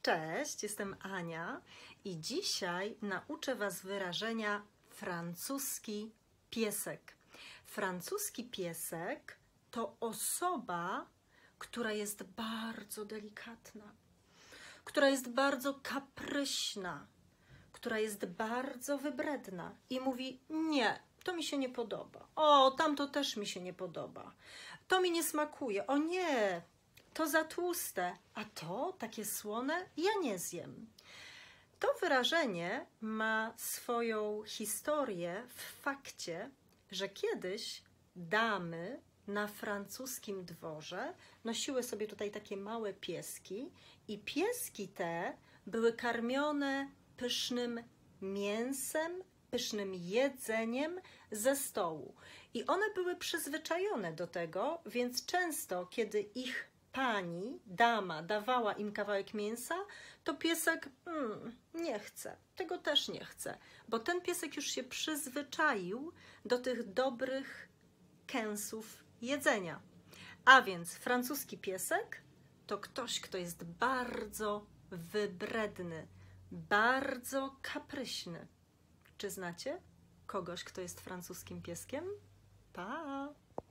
Cześć, jestem Ania i dzisiaj nauczę Was wyrażenia francuski piesek. Francuski piesek to osoba, która jest bardzo delikatna, która jest bardzo kapryśna, która jest bardzo wybredna i mówi: nie, to mi się nie podoba. O, tamto też mi się nie podoba. To mi nie smakuje. O nie, to za tłuste, a to takie słone ja nie zjem. To wyrażenie ma swoją historię w fakcie, że kiedyś damy na francuskim dworze nosiły sobie tutaj takie małe pieski i pieski te były karmione pysznym mięsem, pysznym jedzeniem ze stołu. I one były przyzwyczajone do tego, więc często, kiedy ich pani, dama dawała im kawałek mięsa, to piesek nie chce, tego też nie chce, bo ten piesek już się przyzwyczaił do tych dobrych kęsów jedzenia. A więc francuski piesek to ktoś, kto jest bardzo wybredny, bardzo kapryśny. Czy znacie kogoś, kto jest francuskim pieskiem? Pa!